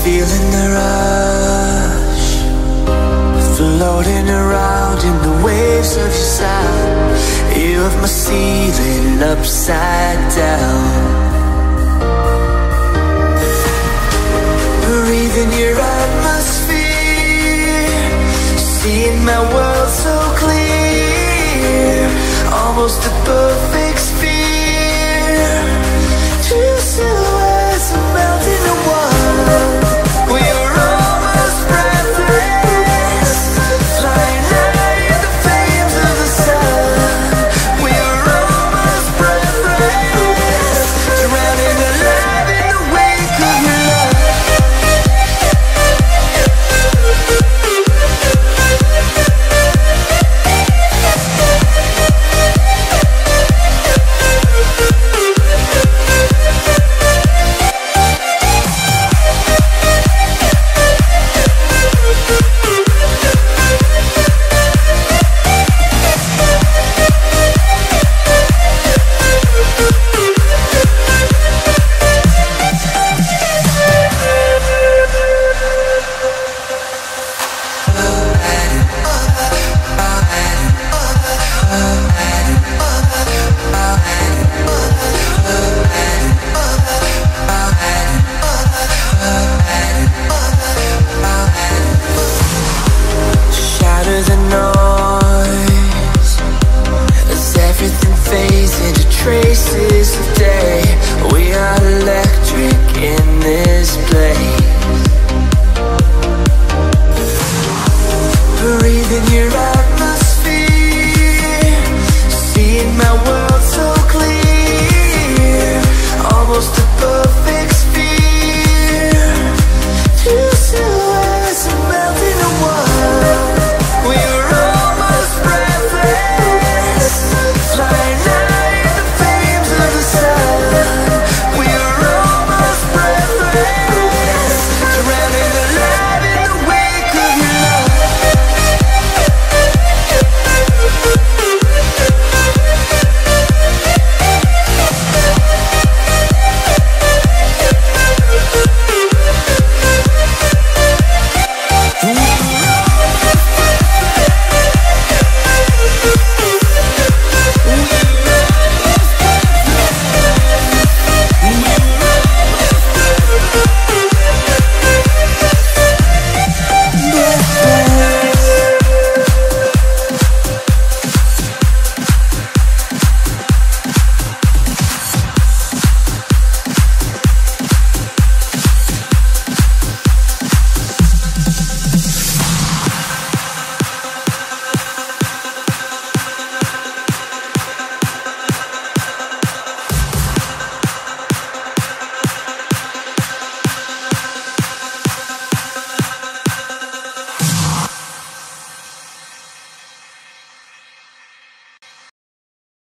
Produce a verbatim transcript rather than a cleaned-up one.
feeling the rush, floating around in the waves of your sound. You have my ceiling upside down. Breathing your atmosphere, seeing my world so clear, almost a perfect sphere. Two silhouettes melting in one. We are almost breathless, flying high in the flames of the sun. We are almost breathless, drowning alive in the wake of your love. Traces of day, we are electric in this place.